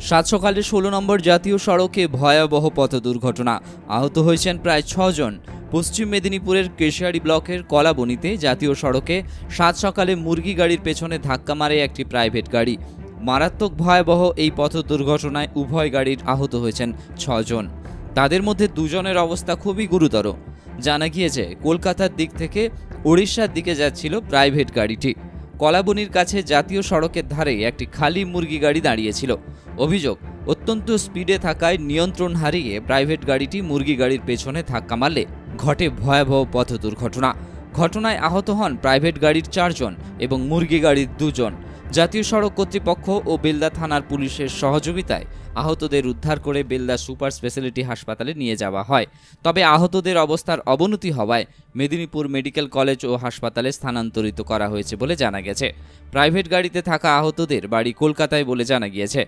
সাত সকালে 16 নম্বর জাতীয় সড়কে ভয়াবহ পথ দুর্ঘটনা। আহত হয়েছেন প্রায় 6 জন। পশ্চিম মেদিনীপুরের কেশিয়ারি ব্লকের কলাবনীতে জাতীয় সড়কে সাত সকালে মুরগি গাড়ির পেছনে ধাক্কা মারে একটি প্রাইভেট গাড়ি। মারাত্মক ভয়াবহ এই পথ দুর্ঘটনায় উভয় গাড়ির আহত হয়েছেন 6 জন। তাদের মধ্যে 2 জনের অবস্থা খুবই গুরুতর। জানা গিয়েছে, কলকাতার দিক থেকে ওড়িশার দিকে যাচ্ছিল প্রাইভেট গাড়িটি। কলাবনীর কাছে জাতীয় সড়কের ধারে একটি খালি মুরগি গাড়ি দাঁড়িয়েছিল। অভিযোগ, অত্যন্ত স্পিডে থাকায় নিয়ন্ত্রণ হারিয়ে প্রাইভেট গাড়িটি মুরগি গাড়ির পেছনে ধাক্কা মারলে ঘটে ভয়াবহ পথ দুর্ঘটনা। ঘটনায় আহত হন প্রাইভেট গাড়ির 4 জন এবং মুরগি গাড়ির 2 জন। জাতীয় সড়ক কর্তৃপক্ষ ও বেলদা থানার পুলিশের সহযোগিতায় আহতদের উদ্ধার করে বেলদা সুপার স্পেশালিটি হাসপাতালে নিয়ে যাওয়া হয়। তবে আহতদের অবস্থার অবনতি হওয়ায় মেদিনীপুর মেডিকেল কলেজ ও হাসপাতালে স্থানান্তরিত করা হয়েছে বলে জানা গেছে। প্রাইভেট গাড়িতে থাকা আহতদের বাড়ি কলকাতায় বলে জানা গিয়েছে।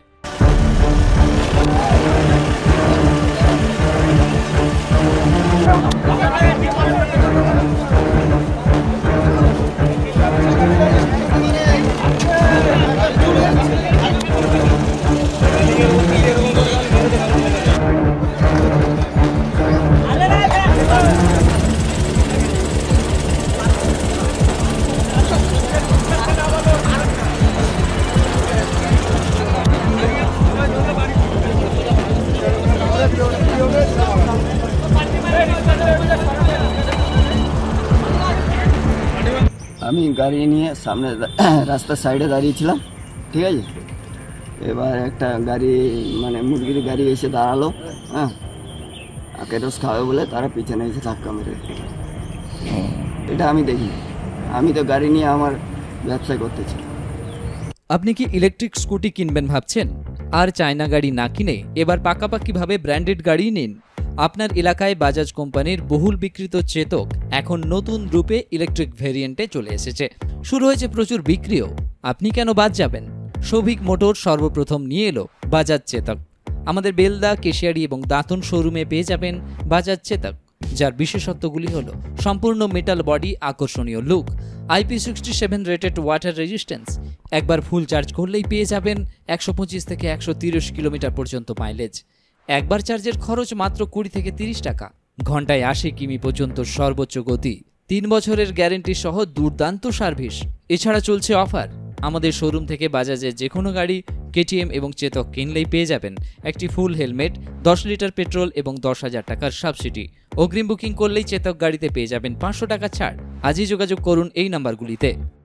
আমি গাড়ি নিয়ে সামনে রাস্তার সাইডে দাঁড়িয়েছিলাম, ঠিক আছে। এবার একটা গাড়ি মুরগির গাড়ি এসে দাঁড়ালো, আখেরস খাবে বলে তারা পিছনে এসে ধাক্কা মেরে। এটা আমি দেখি, আমি তো গাড়ি নিয়ে আমার ব্যবসা করতেছি। আপনি কি ইলেকট্রিক স্কুটি কিনবেন ভাবছেন? আর চায়না গাড়ি না কিনে এবার পাকাপাকিভাবে ব্র্যান্ডেড গাড়ি নিন। আপনার এলাকায় বাজাজ কোম্পানির বহুল বিক্রিত চেতক এখন নতুন রূপে ইলেকট্রিক ভেরিয়েন্টে চলে এসেছে। শুরু হয়েছে প্রচুর বিক্রিও। আপনি কেন বাদ যাবেন? সৌভিক মোটর সর্বপ্রথম নিয়ে এলো বাজাজ চেতক। আমাদের বেলদা, কেশিয়ারি এবং দাঁতন শোরুমে পেয়ে যাবেন বাজাজ চেতক, যার বিশেষত্বগুলি হলো সম্পূর্ণ মেটাল বডি, আকর্ষণীয় look, IP67 rated water resistance. একবার ফুল চার্জ করলেই পেয়ে যাবেন 125 থেকে 130 কিলোমিটার পর্যন্ত মাইলেজ। একবার চার্জের খরচ মাত্র 20 থেকে 30 টাকা। ঘন্টায় 80 কিমি পর্যন্ত সর্বোচ্চ গতি, 3 বছরের গ্যারেন্টি সহ দুর্দান্ত সার্ভিস। এছাড়া চলছে অফার। আমাদের শোরুম থেকে বাজাজের যে কোনো গাড়ি, KTM এবং চেতক কিনলেই পেয়ে যাবেন একটি ফুল হেলমেট, 10 লিটার পেট্রোল এবং 10,000 টাকার সাবসিডি। অগ্রিম বুকিং করলেই চেতক গাড়িতে পেয়ে যাবেন 500 টাকা ছাড়। আজই যোগাযোগ করুন এই নাম্বারগুলিতে।